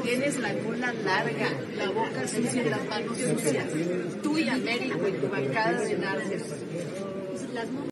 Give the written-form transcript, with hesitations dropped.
Tienes la cola larga, la boca sucia y las manos sucias. Tú y Américo y tu bancada de narcos.